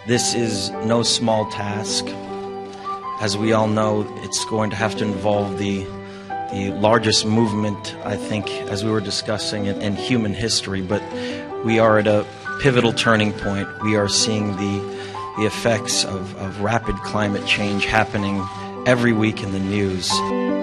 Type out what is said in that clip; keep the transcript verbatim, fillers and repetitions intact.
This is no small task. As we all know, it's going to have to involve the the largest movement, I think, as we were discussing in, in human history. But we are at a pivotal turning point. We are seeing the the effects of, of rapid climate change happening every week in the news.